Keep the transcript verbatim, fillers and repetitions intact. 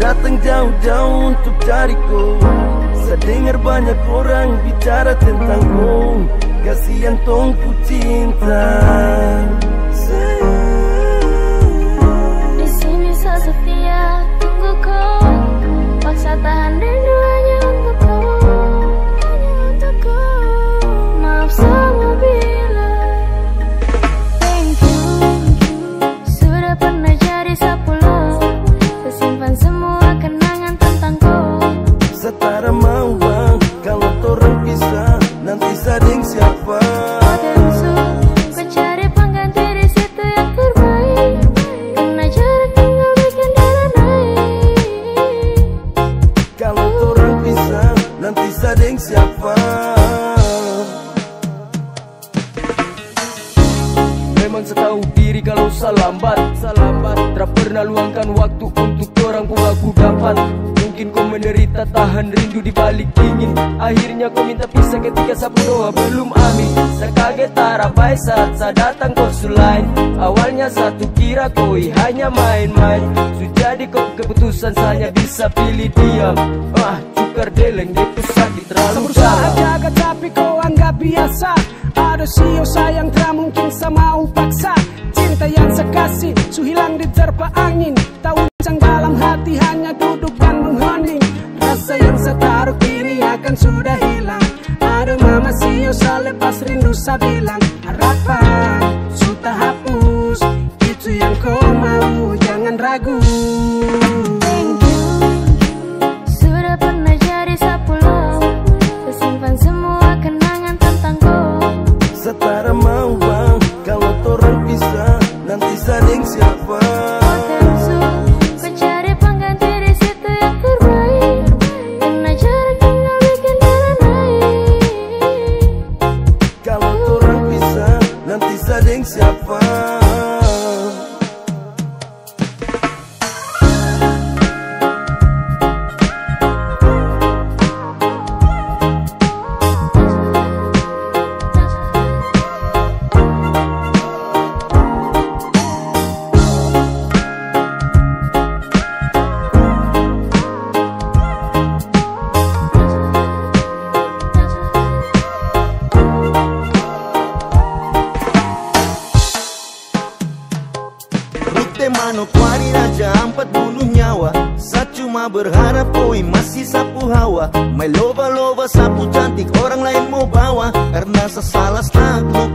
datang jauh-jauh untuk cariku. Saya dengar banyak orang bicara tentangku, kasihan tongku cinta. Di sini saya setia tunggu kau, paksa tahan rindu hanya untuk kau, hanya untuk kau. Maaf semua bila. Thank you, sudah pernah jadi sapulau, tersimpan semua kenangan tentang kau. Setara mau bang, kalau torang pisah nanti sading siapa? Sading siapa? Memang setahu diri kalau salambat, salambat. Tak pernah luangkan waktu untuk orang ku aku dapat. Mungkin kau menderita tahan rindu di balik dingin. Akhirnya kau minta pisah ketika sapu doa belum amin. Saya kaget tarabai saat saya datang kau selain. Awalnya satu kira kau hanya main-main. Sudah di kau keputusan saya bisa pilih diam. Ah, cukar deleng itu sakit terlalu dalam. Jaga tapi kau anggap biasa. Ada sio sayang tak mungkin sama upaksa. Cinta yang sekasih su hilang diterpa angin. Tak uncang dalam hati hanya duduk dan menghening. Rasa yang saya taruh kini akan sudah hilang. Ada mama sio selepas rindu saya bilang. Harapan sudah hapus, itu yang kau mau, jangan ragu. Thank you, sudah pernah jadi sapulau, tersimpan semua kenangan tentang kau. Setara mau bang, kalau torang pisah nanti sading siapa? Sading siapa? Mano kuari raja empat puluh nyawa. Saya cuma berharap koi masih sapu hawa. My loba-loba sapu cantik orang lain mau bawa. Karena sesalah tak